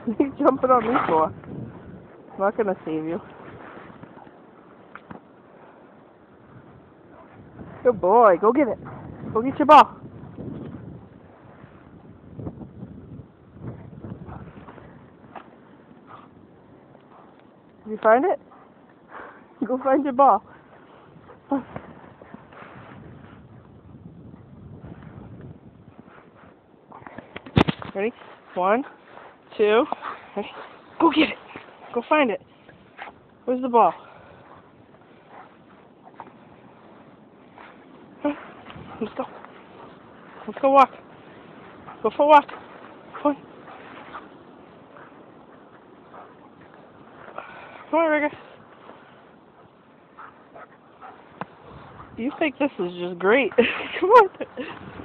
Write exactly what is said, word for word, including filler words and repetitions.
What are you jumping on me for? I'm not gonna save you. Good boy. Go get it. Go get your ball. Did you find it? Go find your ball. Ready? One, two, ready? Go get it. Go find it. Where's the ball? Let's go. Let's go walk. Go for a walk. Come on. Come on, Rigger. You think this is just great. Come on.